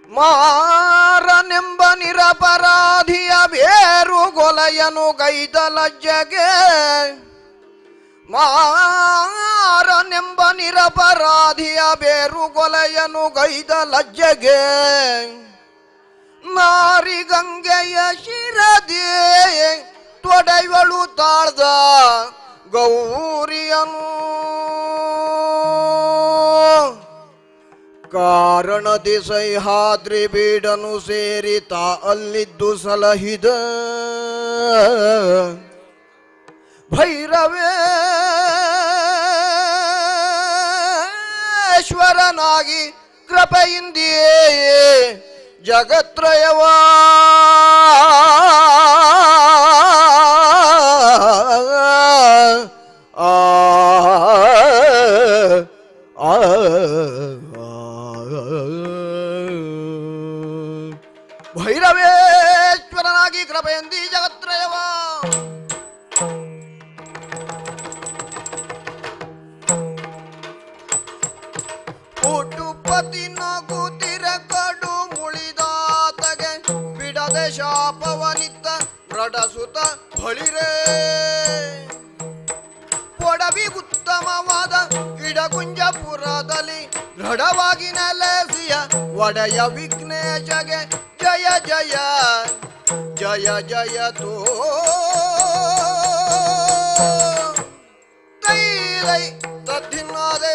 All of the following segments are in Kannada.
ಮಾರನೆಂಬ ನಿರಪರಾಧಿಯ ಬೇರು ಗೊಲೆಯನು ಗೈದ ಲಜ್ಜೆಗೆ ಮಾರನೆಂಬ ನಿರಪರಾಧಿಯ ಬೇರು ಗೊಲೆಯನು ಗೈದ ಲಜ್ಜೆಗೆ ನಾರಿ ಗಂಗೆಯ ಶಿರದಿ ತೊಡೆಯಳು ತಾಳ್ದ ಗೌರಿಯನು ಕಾರಣದಿ ಸಹ್ಯಾದ್ರಿ ಬೀಡನು ಸೇರಿತ ಅಲ್ಲಿದ್ದು ಸಲಹಿದ ಭೈರವೇಶ್ವರನಾಗಿ ಕೃಪೆಯಿಂದಿಯೇ ಜಗತ್ರಯವ ಭೈರವೇಶ್ವರನಾಗಿ ಕೃಪೆಯಿಂದಿ ಜಗತ್ರಯವ ಪುಟುಪತಿ ನಗುತ್ತಿರ ಕಡು ಮುಳಿದಾತಗೆ ಬಿಡದೆ ಶಾಪವನಿತ್ತ ರಡಸುತ ಬಳಿರೇ ಪೊಡವಿ ಉತ್ತಮವಾದ ಇಡಗುಂಜಪುರದಲ್ಲಿ ದೃಢವಾಗಿ ನೆಲೆಸಿಯ ಒಡೆಯ ವಿಘ್ನೇಶಗೆ ಜಯ ಜಯ ಜಯ ಜಯ ತೋ ತೈ ತೈ ತದ್ದಿನಾದೆ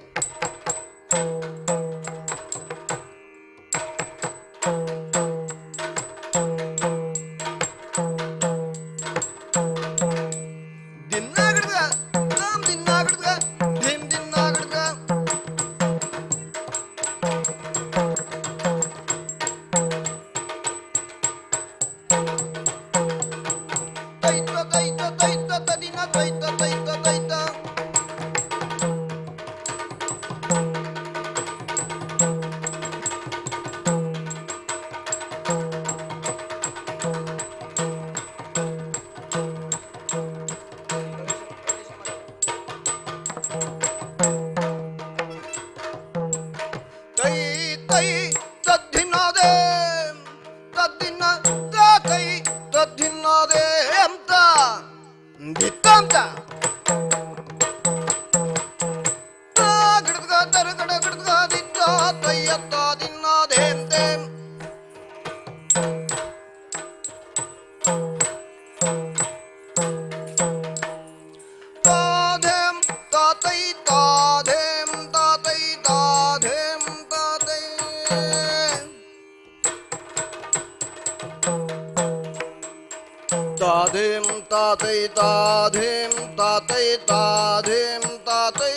ताधेम तातै ताधेम तातै ताधेम तातै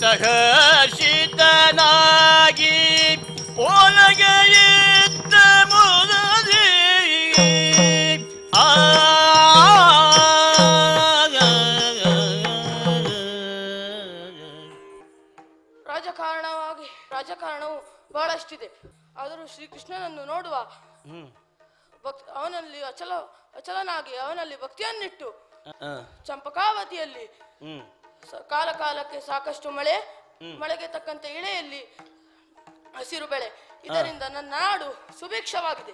ಸಹರ್ಷಿತನಾಗಿ ಒಳಗೆ ಇದ್ದ ಮುದದಿ ರಾಜಕಾರಣವು ಬಹಳಷ್ಟಿದೆ. ಆದರೂ ಶ್ರೀಕೃಷ್ಣನನ್ನು ನೋಡುವ ಅವನಲ್ಲಿ ಅಚಲನಾಗಿ ಅವನಲ್ಲಿ ಭಕ್ತಿಯನ್ನಿಟ್ಟು ಚಂಪಕಾವತಿಯಲ್ಲಿ ಕಾಲ ಕಾಲಕ್ಕೆ ಸಾಕಷ್ಟು ಮಳೆಗೆ ತಕ್ಕಂತೆ ಇಳೆಯಲ್ಲಿ ಹಸಿರು ಬೆಳೆ, ಇದರಿಂದ ನನ್ನ ನಾಡು ಸುಭಿಕ್ಷವಾಗಿದೆ.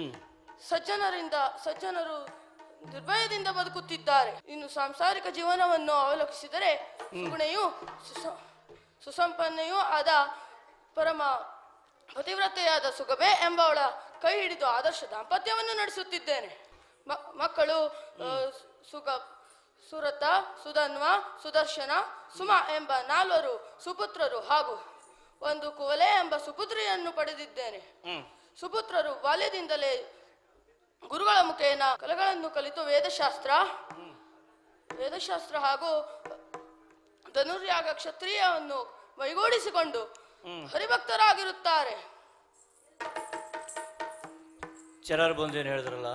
ಸಜ್ಜನರು ನಿರ್ಭಯದಿಂದ ಬದುಕುತ್ತಿದ್ದಾರೆ. ಇನ್ನು ಸಾಂಸಾರಿಕ ಜೀವನವನ್ನು ಅವಲೋಕಿಸಿದರೆ ಸುಗುಣೆಯೂ ಸುಸಂಪನ್ನೆಯೂ ಆದ ಪರಮ ಪತಿವ್ರತೆಯಾದ ಸುಗಬೆ ಎಂಬವಳ ಕೈ ಹಿಡಿದು ಆದರ್ಶ ದಾಂಪತ್ಯವನ್ನು ನಡೆಸುತ್ತಿದ್ದೇನೆ. ಮಕ್ಕಳು ಸುರತ, ಸುಧನ್ವ, ಸುದರ್ಶನ, ಸುಮ ಎಂಬ 4 ಸುಪುತ್ರರು ಹಾಗೂ 1 ಕುವಲೆ ಎಂಬ ಸುಪುತ್ರಿಯನ್ನು ಪಡೆದಿದ್ದೇನೆ. ಸುಪುತ್ರರು ಬಾಲ್ಯದಿಂದಲೇ ಗುರುಗಳ ಮುಖೇನ ಕಲೆಗಳನ್ನು ಕಲಿತು ವೇದಶಾಸ್ತ್ರ ಹಾಗೂ ಧನುರ್ಯಾಗ ಕ್ಷತ್ರಿಯವನ್ನು ಮೈಗೂಡಿಸಿಕೊಂಡು ಹರಿಭಕ್ತರಾಗಿರುತ್ತಾರೆ. ಚರರ ಬಂದೇನು ಹೇಳಿದ್ರಲ್ಲ,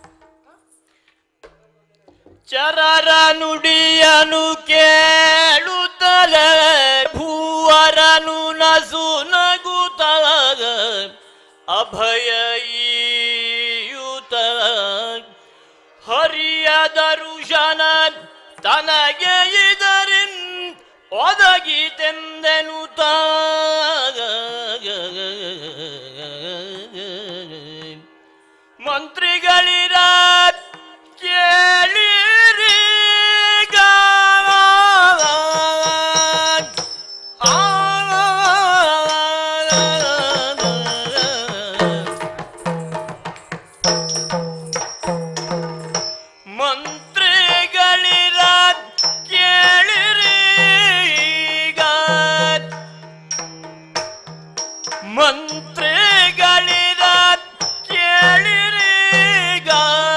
ಚರರ ನುಡಿಯನು ಕೇಳುತ್ತಲೇ ಭೂವರನು ನಸು ನಗುತ್ತಲ ಅಭಯ ಈಯುತ ಹರಿಯ ದರುಶನ ತನಗೆ ಇದರಿನ್ ಒದಗಿತೆಂದೆನು ಮಂತ್ರಿಗಳಿರ ಕೇಳಿರೀಗ ಮಂತ್ರಿಗಳಿರ ಕೇಳಿರೀಗ ಮಂತ್ರಿಗಳಿರ ಕೇಳಿರೀಗ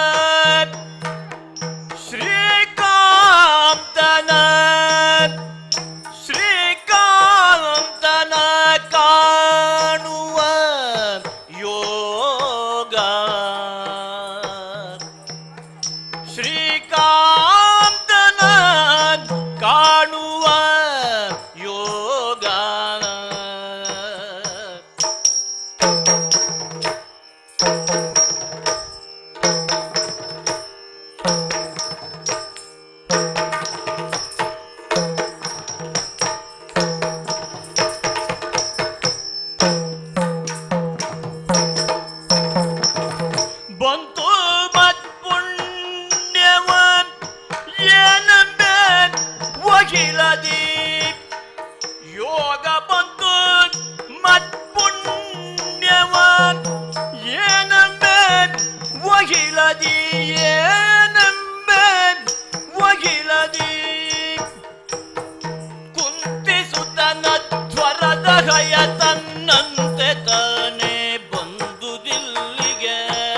ಶ್ರೀಕಾಂತನ ಕಾಣುವ ಯೋಗ ಶ್ರೀಕಾಂತನ ಕಾಣುವ ಯೋಗ ಬಂತು ಮತ್ಪುಣ್ಯವ ಏನಂಬೆ ಒಗಿಲದಿ ಯೋಗ ಬಂತು ಮತ್ಪುಣ್ಯವ ಏನಂಬೆ ಒಗಿಲದಿ ಏನಂಬೆ ಒಗಿಲದಿ ಕುಂತಿಸುತ್ತನ ಜ್ವರದ ಹಯ ತನ್ನಂತೆ ತಾನೇ ಬಂದುದಿಲ್ಲಿಗೆ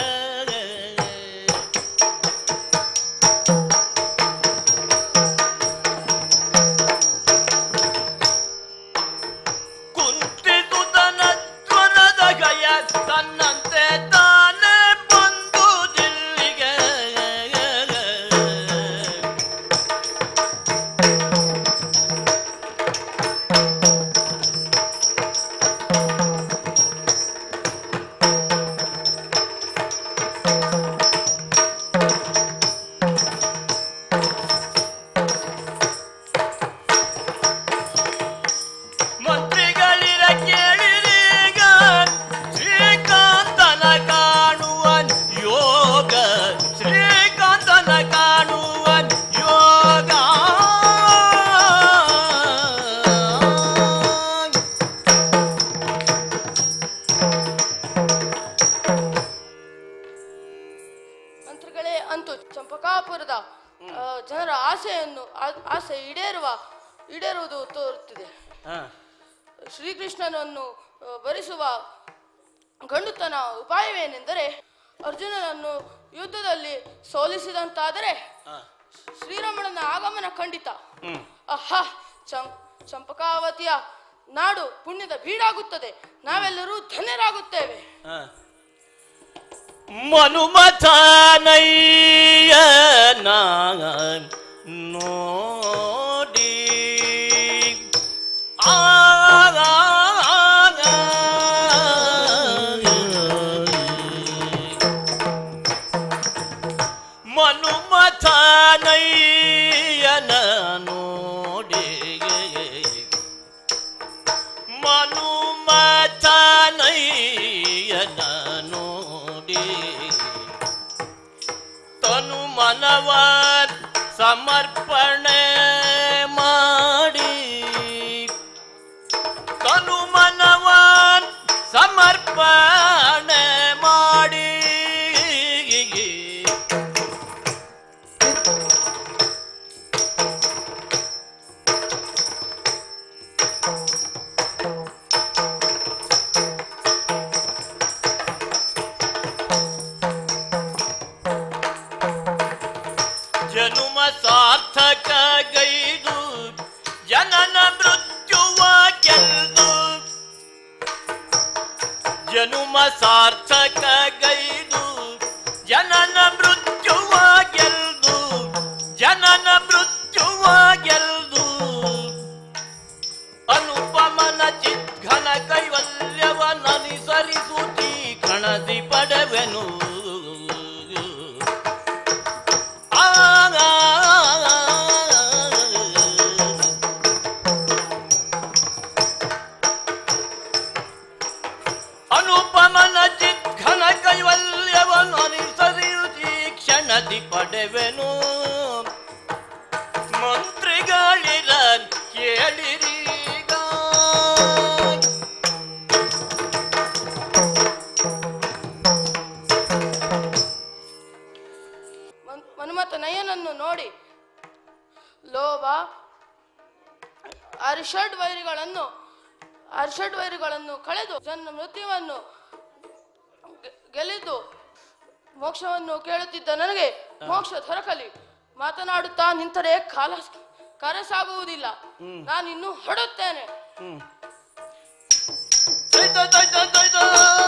ಕುಂತಿಸುತ್ತನ ಜ್ವರದ ಹಯ ತನ್ನಂತೆ ತಾನೇ ಬಂದುದಿಲ್ಲಿಗೆ ಮಂತ್ರಿಗಳಿರ ಕೇಳಿರೀಗ ಶ್ರೀಕಾಂತನ ಕಾಣುವ ಯೋಗ ಶ್ರೀಕಾಂತನ ಕಾಣುವ ಯೋಗ ಮಂತ್ರಿಗಳೇ, ಅಂತೂ ಚಂಪಕಾಪುರದ ಜನರ ಆಸೆ ಈಡೇರುವುದು ತೋರುತ್ತಿದೆ. ಶ್ರೀಕೃಷ್ಣನನ್ನು ಭರಿಸುವ ಗಂಡುತನ ಉಪಾಯವೇನೆಂದರೆ ಅರ್ಜುನನನ್ನು ಯುದ್ಧದಲ್ಲಿ ಸೋಲಿಸಿದಂತಾದರೆ ಶ್ರೀರಾಮನ ಆಗಮನ ಖಂಡಿತ. ಚಂಪಕಾವತಿಯ ನಾಡು ಪುಣ್ಯದ ಬೀಡಾಗುತ್ತದೆ, ನಾವೆಲ್ಲರೂ ಧನ್ಯರಾಗುತ್ತೇವೆ. ಮನುಮಥನಯ್ಯನ ನೋಡಿ ಮನುಮಥನಯ್ಯನ ನೋಡಿ ಮನುಮಥನಯ್ಯನ ನೋಡಿ ತನು ಮನವ ಸಮರ್ಪಣೆ ಮಾಡಿ ತನು ಮನವ ಸಮರ್ಪಣೆ ಮಾಡಿ ಜನುಮ ಸಾರ್ಥಕ ಗೈದು ಜನನ ಮೃತ್ಯುವ ಗೆಲ್ದು ಜನುಮ ಸಾರ್ಥಕ ಗೈದು ಜನನ ಮೃತ್ಯುವ ಗೆಲ್ದು ಜನನ ಮೃತ್ಯುವ ಗೆಲ್ದು ಅನುಪಮನ ಚಿದ್ಘನ ಕೈವಲ್ಯವ ನನಿಸರಿಸುತ್ತೀ ಕಣದಿ ಪಡೆವೆನು ಅನುಪಮನ ಚಿದ್ಘನ ಕೈವಲ್ಯವನ್ನು ಅನುಸರಿಯುತ್ತೀ ಕ್ಷಣದಿ ಪಡೆವೆನು ಮಂತ್ರಿಗಳಿರ ಕೇಳಿರೀಗ ಮನುಮತ ನಯನನ್ನು ನೋಡಿ ಲೋಭ ಅರಿಷಡ್ವೈರಿಗಳನ್ನು ಕಳೆದು ಜನ ಮೃತ್ಯುವನ್ನು ಗೆಲ್ಲಿದ್ದು ಮೋಕ್ಷವನ್ನು ಕೇಳುತ್ತಿದ್ದ ನನಗೆ ಮೋಕ್ಷ ದೊರಕಲಿ. ಮಾತನಾಡುತ್ತಾ ನಿಂತರೆ ಕಾಲ ಸಾಗುವುದಿಲ್ಲ. ನಾನು ಇನ್ನೂ ಹೊರಡುತ್ತೇನೆ.